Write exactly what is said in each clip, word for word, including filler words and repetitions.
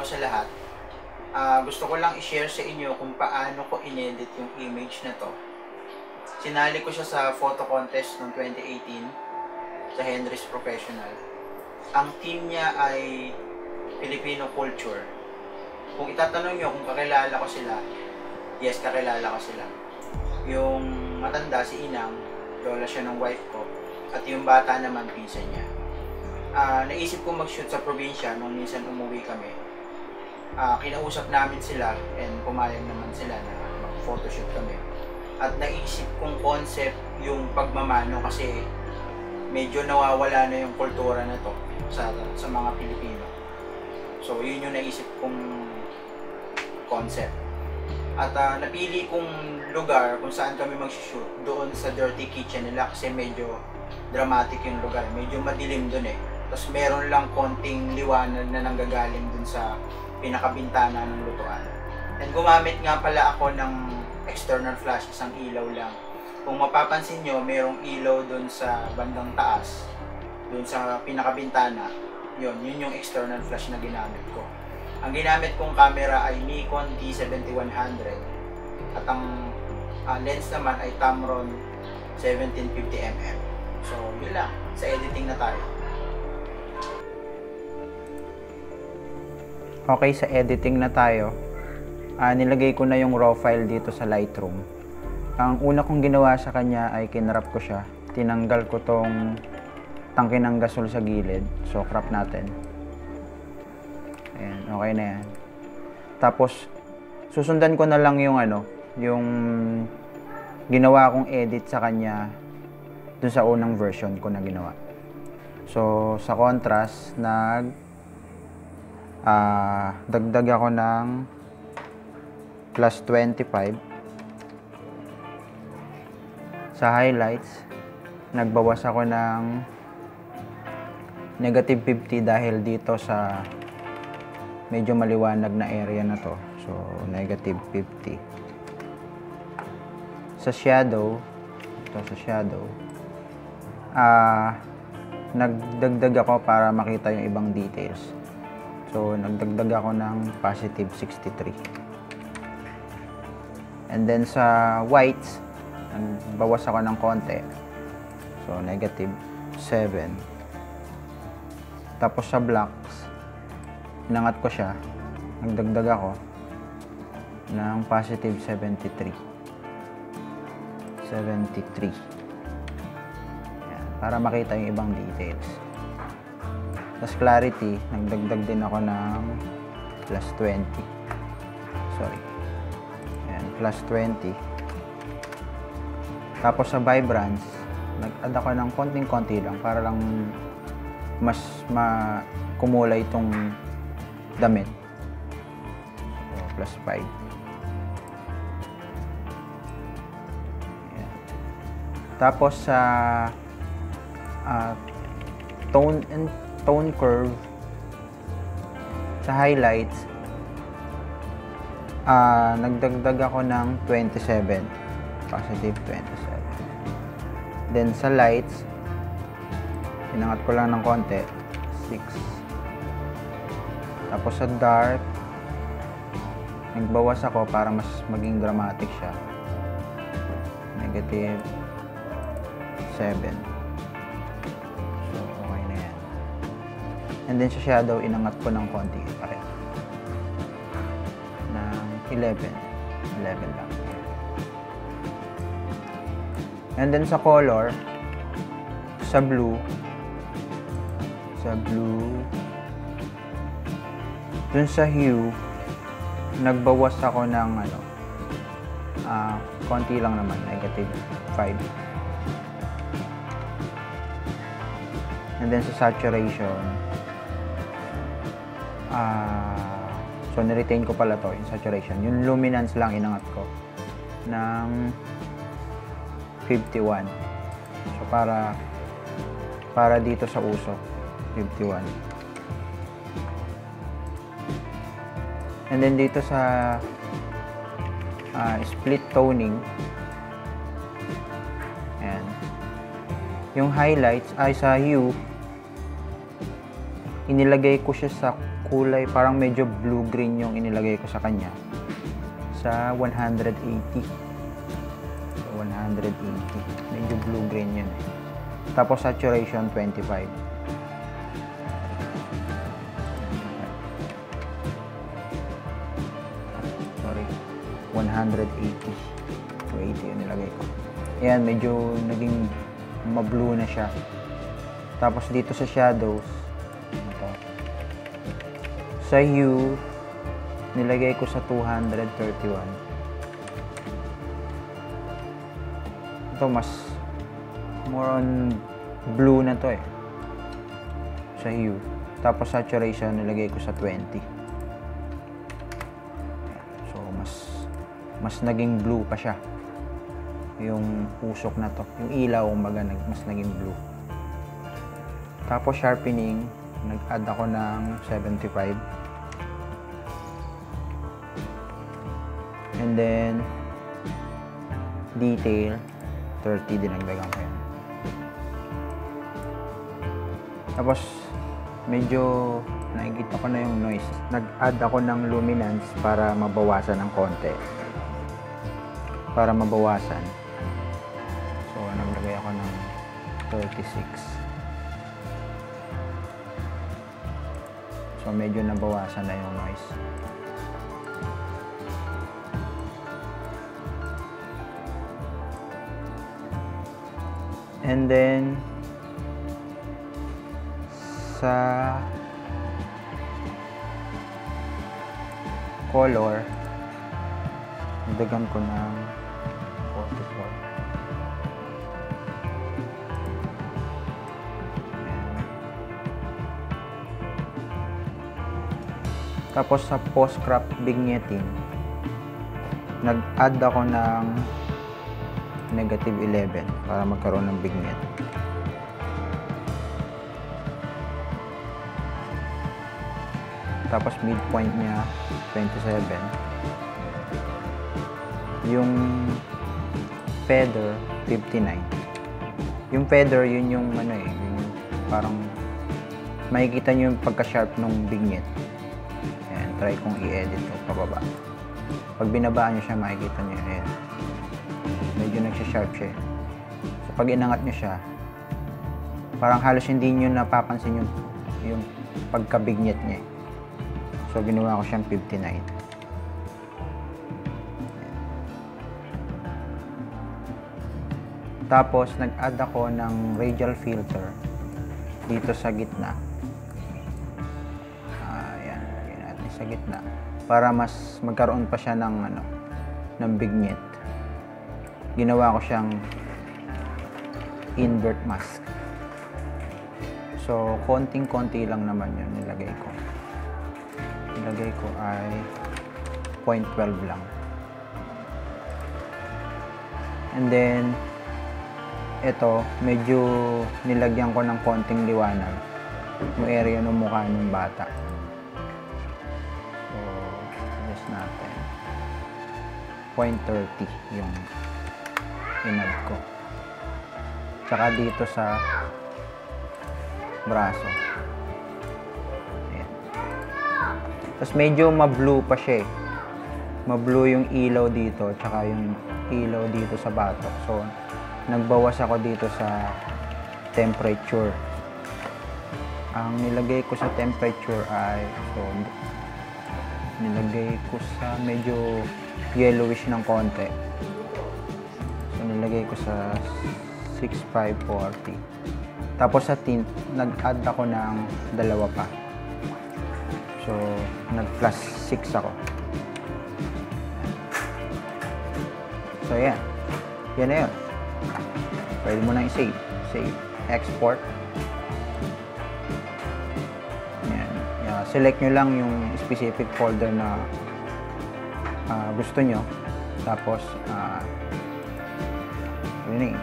araw sa lahat. Uh, gusto ko lang i-share sa inyo kung paano ko inedit yung image na to. Sinali ko siya sa photo contest noong twenty eighteen sa Henry's Professional. Ang team niya ay Filipino Culture. Kung itatanong nyo kung kakilala ko sila, yes, kakilala ko sila. Yung matanda, si Inang, lola siya ng wife ko, at yung bata naman, pinsan niya. Uh, naisip ko mag-shoot sa probinsya nung minsan umuwi kami. Uh, kinausap namin sila and pumayag naman sila na mag-photoshoot kami. At naisip kong concept yung pagmamano kasi medyo nawawala na yung kultura na to sa, sa mga Pilipino. So yun yung naisip kong concept. At uh, napili kong lugar kung saan kami mag-shoot doon sa dirty kitchen nila kasi medyo dramatic yung lugar. Medyo madilim doon eh. Tapos meron lang konting liwanag na nanggagaling dun sa pinakabintana ng lutuan. And gumamit nga pala ako ng external flash, isang ilaw lang. Kung mapapansin nyo, merong ilaw dun sa bandang taas, dun sa pinakabintana. Yun, yun yung external flash na ginamit ko. Ang ginamit kong camera ay Nikon D seventy-one hundred. At ang uh, lens naman ay Tamron seventeen fifty millimeter. So, yun lang. Sa editing na tayo. Okay, sa editing na tayo. Uh, nilagay ko na yung raw file dito sa Lightroom. Ang una kong ginawa sa kanya ay kinrap ko siya. Tinanggal ko tong tangke ng gasol sa gilid. So, crop natin. Ayan, okay na yan. Tapos, susundan ko na lang yung ano, yung ginawa kong edit sa kanya dun sa unang version ko na ginawa. So, sa contrast, nag Uh, dagdag ako ng plus twenty-five. Sa highlights, nagbawas ako ng negative fifty dahil dito sa medyo maliwanag na area na to. So, negative fifty. Sa shadow, ito sa shadow, uh, nagdagdag ako para makita yung ibang details. So, nagdagdag ako ng positive sixty-three. And then sa whites, nagbawas ako ng konti. So, negative seven. Tapos sa blacks, inangat ko siya. Nagdagdag ako ng positive seventy-three. seventy-three. Ayan, para makita yung ibang details. Tapos clarity, nagdagdag din ako ng plus twenty. Sorry. Ayan, plus twenty. Tapos sa vibrance, nag-add ako ng konting-konti lang para lang mas makumulay itong damit. So, plus five. Ayan. Tapos sa uh, tone and tone curve, sa highlights, uh, nagdagdag ako ng twenty-seven, positive twenty-seven. Then sa lights, inangat ko lang ng konti, six. Tapos sa dark, nagbawas ako para mas maging dramatic siya, negative seven. And then sa shadow, inangat ko ng konti pa rin. Ng eleven. eleven lang. And then sa color, sa blue, sa blue, dun sa hue, nagbawas ako ng ano, uh, konti lang naman, negative five. And then sa saturation, Uh, so, niretain ko pala to, yung saturation. Yung luminance lang inangat ko ng fifty-one. So, para para dito sa usok, fifty-one. And then dito sa uh, split toning, ayan, yung highlights ay sa hue, inilagay ko siya sa kulay parang medyo blue-green yung inilagay ko sa kanya sa one eighty. So, one eighty. Medyo blue-green yun. Tapos saturation twenty-five. Sorry. one eighty. two eighty yung nilagay ko. Ayan, medyo naging ma-blue na siya. Tapos dito sa shadows, ito. Sa hue, nilagay ko sa two thirty-one. Ito mas more on blue na to eh. Sa hue. Tapos saturation, nilagay ko sa twenty. So, mas mas naging blue pa siya. Yung usok na to. Yung ilaw, umaga, mas naging blue. Tapos sharpening, nag-add ako ng seventy-five. And then, detail, thirty, dinagdagan ko yan. Tapos, medyo nakikita ko na yung noise. Nag-add ako ng luminance para mabawasan ng konti. Para mabawasan. So, naglagay ako ng thirty-six. So, medyo nabawasan na yung noise. And then, sa color, dagan ko ng forty-four. Tapos sa post-crop vignetting, nag-add ako ng negative eleven para magkaroon ng vignette. Tapos midpoint niya twenty-seven. Yung feather fifty-nine. Yung feather, yun yung ano eh, yun yung parang makikita niyo yung pagka-sharp ng vignette. Ayan, try kong i-edit ko pababa. Pag binabaan niyo siya, makikita niyo ayan. Medyo nagsha-sharp siya. So pag inangat niyo siya, parang halos hindi niyo napapansin yung yung pagka-vignette niya. So ginawa ko siyang fifty-nine. Tapos, nag-add ako ng radial filter dito sa gitna. Ayan, lagyan natin sa gitna. Para mas magkaroon pa siya ng, ano, ng vignette. Ginawa ko siyang invert mask. So, konting-konti lang naman yun nilagay ko. Nilagay ko ay zero point one two lang. And then, ito, medyo nilagyan ko ng konting liwanag yung area ng mukha ng bata. So, adjust natin. zero point three zero yung inad ko. Tsaka dito sa braso. Ayan. Tapos medyo ma-blue pa siya eh. Ma-blue yung ilaw dito, tsaka yung ilaw dito sa batok. So, nagbawas ako dito sa temperature. Ang nilagay ko sa temperature ay so, nilagay ko sa medyo yellowish ng konti. So nilagay ko sa six five forty. Tapos sa tint, nag-add ako ng dalawa pa. So nag plus six ako. So yan. Yan na yun. Pwede mo nang i-save. Save. Export. Yan. Yeah, select nyo lang yung specific folder na uh, gusto nyo. Tapos, uh, yun eh.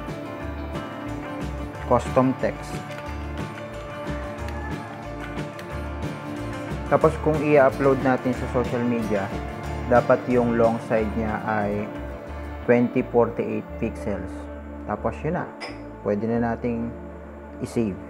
Custom text. Tapos, kung i-upload natin sa social media, dapat yung long side niya ay twenty forty-eight pixels. Tapos yun na, pwede na nating i-save.